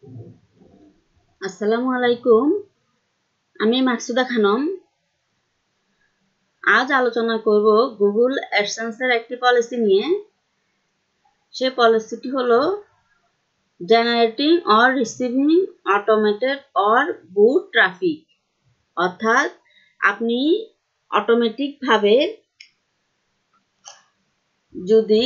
আসসালামু আলাইকুম। আমি মাকসুদা খানম। আজ আলোচনা করব গুগল অ্যাডসেন্সের একটি পলিসি নিয়ে। সে পলিসিটি হলো generating or receiving automated or bot traffic, অর্থাৎ আপনি অটোমেটিকভাবে যদি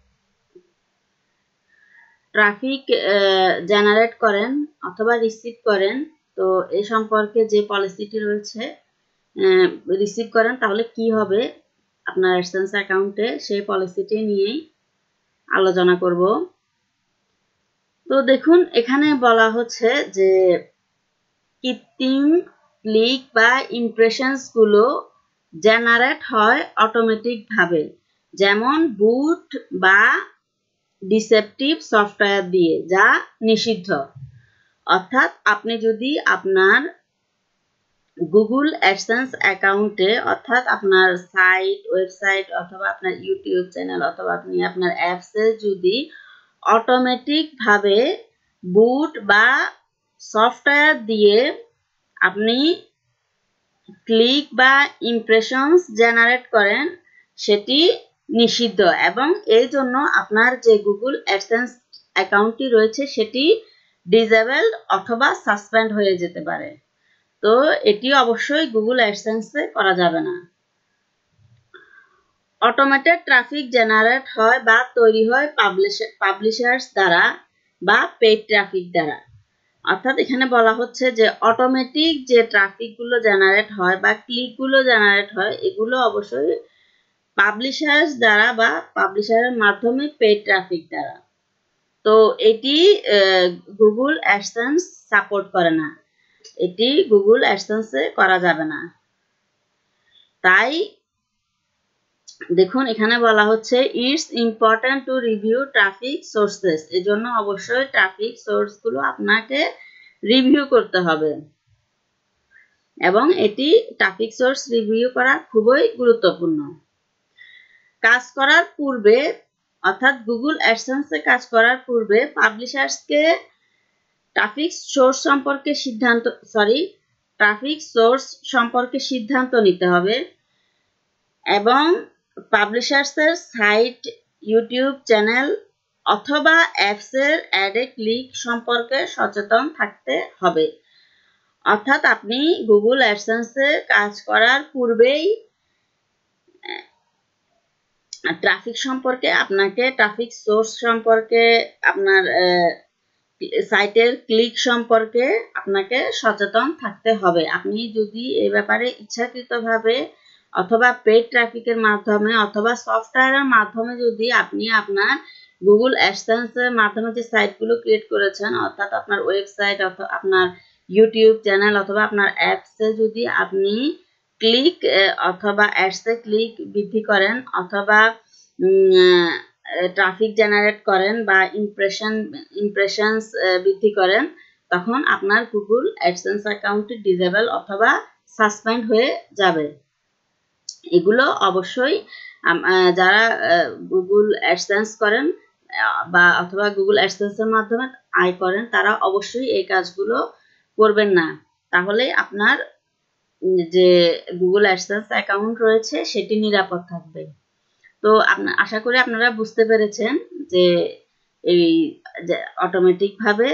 ট্রাফিক জেনারেট করেন অথবা রিসিভ করেন, তো এই সম্পর্কে যে পলিসিটি রয়েছে রিসিভ করেন তাহলে কি হবে আপনার অ্যাডসেন্স অ্যাকাউন্টে, সেই পলিসিটি নিয়েই আলোচনা করব। তো দেখুন, এখানে বলা হচ্ছে যে কৃত্রিম ক্লিক বা ইমপ্রেশনস গুলো জেনারেট হয় অটোমেটিক ভাবে, যেমন বুট বা ডিসেপটিভ সফটওয়্যার দিয়ে, যা নিষিদ্ধ। অর্থাৎ আপনি যদি আপনার গুগল অ্যাডসেন্স অ্যাকাউন্টে, অর্থাৎ আপনার ওয়েবসাইট অথবা আপনার ইউটিউব চ্যানেল অথবা আপনি আপনার অ্যাপসে যদি অটোমেটিকভাবে বুট বা সফটওয়্যার দিয়ে আপনি ক্লিক বা ইমপ্রেশনস জেনারেট করেন, সেটি নিষিদ্ধ এবং এই জন্য আপনার যে গুগল অ্যাডসেন্স অ্যাকাউন্টটি রয়েছে সেটি ডিসেবলড অথবা সাসপেন্ড হয়ে যেতে পারে। তো এটি অবশ্যই গুগল অ্যাডসেন্সে করা যাবে না। অটোমেটেড ট্রাফিক জেনারেট হয় বা তৈরি হয় পাবলিশার্স দ্বারা বা পেইড ট্রাফিক দ্বারা। অর্থাৎ এখানে বলা হচ্ছে যে অটোমেটিক যে ট্রাফিকগুলো জেনারেট হয় বা ক্লিকগুলো জেনারেট হয়, এগুলো অবশ্যই পাবলিশার্স দ্বারা বা পাবলিশারের মাধ্যমে পেইড ট্রাফিক দ্বারা। তো এটি গুগল অ্যাডসেন্স সাপোর্ট করে না, এটি গুগল অ্যাডসেন্সে করা যাবে না। তাই দেখুন, এখানে বলা হচ্ছে it's important to review traffic sources. এজন্য অবশ্যই ট্রাফিক সোর্সগুলো আপনাকে রিভিউ করতে হবে এবং এটি ট্রাফিক সোর্স রিভিউ করা খুবই গুরুত্বপূর্ণ। কাজ করার পূর্বে, অর্থাৎ গুগল অ্যাডসেন্সে কাজ করার পূর্বে পাবলিশার্সকে ট্রাফিক সোর্স সম্পর্কে সিদ্ধান্ত নিতে হবে এবং পাবলিশার্সের সাইট, ইউটিউব চ্যানেল অথবা অ্যাপসের অ্যাডে ক্লিক সম্পর্কে সচেতন থাকতে হবে। অর্থাৎ আপনি গুগল অ্যাডসেন্সে কাজ করার পূর্বেই ট্রাফিক সম্পর্কে, আপনাকে ট্রাফিক সোর্স সম্পর্কে, আপনার সাইটের ক্লিক সম্পর্কে আপনাকে সচেতন থাকতে হবে। আপনি যদি এই ব্যাপারে ইচ্ছাকৃতভাবে অথবা পেইড ট্রাফিকের মাধ্যমে অথবা সফটওয়্যারের মাধ্যমে যদি আপনি আপনার গুগল অ্যাডসেন্সের মাধ্যমে যে সাইটগুলো ক্রিয়েট করেছেন, অর্থাৎ আপনার ওয়েবসাইট অথবা আপনার ইউটিউব চ্যানেল অথবা আপনার অ্যাপসে যদি আপনি ক্লিক অথবা অ্যাডসে ক্লিক বৃদ্ধি করেন অথবা ট্রাফিক জেনারেট করেন বা ইমপ্রেশনস বৃদ্ধি করেন, তখন আপনার গুগল অ্যাডসেন্স অ্যাকাউন্টটি ডিসেবল অথবা সাসপেন্ড হয়ে যাবে। এগুলো অবশ্যই যারা গুগল অ্যাডসেন্স করেন বা অথবা গুগল অ্যাডসেন্সের মাধ্যমে আয় করেন, তারা অবশ্যই এই কাজগুলো করবেন না। তাহলে আপনার যে গুগল অ্যাডসেন্স অ্যাকাউন্ট রয়েছে সেটি নিরাপদ থাকবে। তো আশা করি আপনারা বুঝতে পেরেছেন যে এই অটোমেটিকভাবে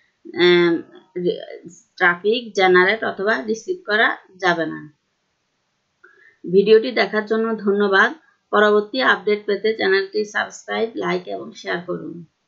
ট্রাফিক জেনারেট অথবা রিসিভ করা যাবে না। ভিডিওটি দেখার জন্য ধন্যবাদ। পরবর্তী আপডেট পেতে চ্যানেলটি সাবস্ক্রাইব, লাইক এবং শেয়ার করুন।